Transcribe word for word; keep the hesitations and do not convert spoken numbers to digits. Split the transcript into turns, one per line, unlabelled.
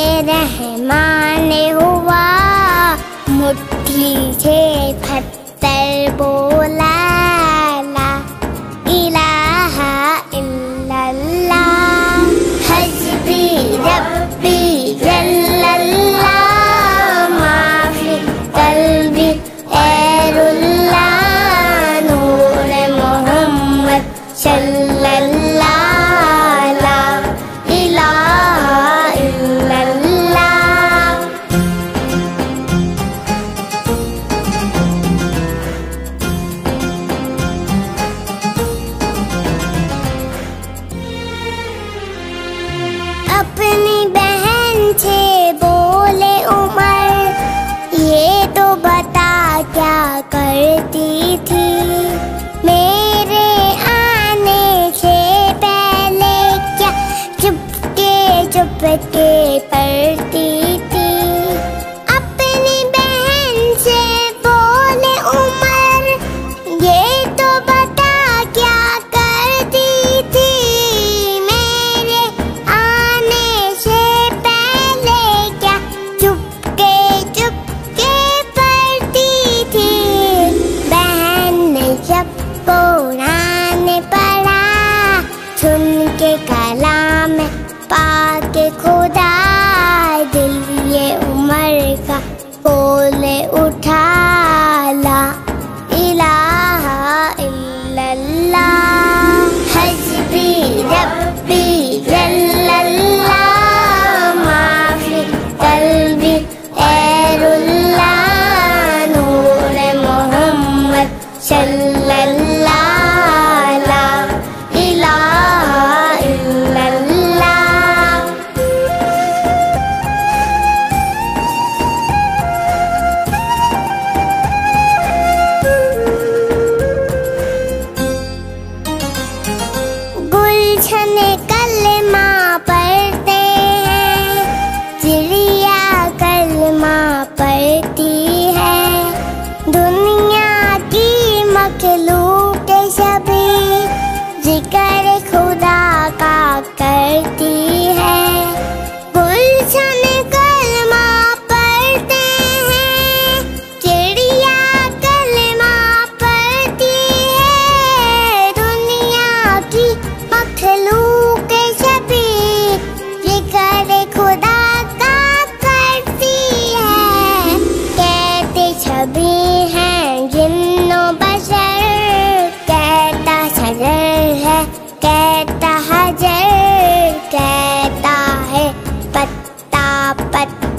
रहमान हुआ, मुट्ठी से पत्थर बोला, ला इलाहा इल्लल्लाह, हस्बी रब्बी जल्लल्लाह, माफी कल्बी खैरुल्लाह, नूर मोहम्मद सल्लल्लाह, ला इलाहा इल्लल्लाह। अपनी बहन से बोले उमर, ये तो बता क्या करती थी, मेरे आने से पहले क्या चुपके चुपके पढ़ती थी। अपनी बहन से बोले उमर, ये तो बता क्या करती थी, मेरे आने से पहले क्या चुपके चुपके पढ़ती थी। बहन ने जब कुरान पढ़ा, सुन के कलाम पाके खुदा, दिल ये उमर का बोले उठा, ला इलाहा इल्लल्लाह, हस्बी रब्बी जल्लल्लाह, माफी कल्बी खैरुल्लाह, नूर मोहम्मद सल्लल्लाह, ला इलाहा इल्लल्लाह। गुलशन कलमा पढ़ते हैं, चिड़िया कलमा पढ़ती है, दुनिया की मखलूक सभी जिक्र खुदा का करती है। गुलशन कलमा पढ़ते हैं, चिड़िया कलमा पढ़ती है, दुनिया की मखलूक सभी जिक्र खुदा का करती है। कहते सभी हैं जिन्नो बशर, कहता शजर है कहता हजर, कहता है पत्ता पत्ता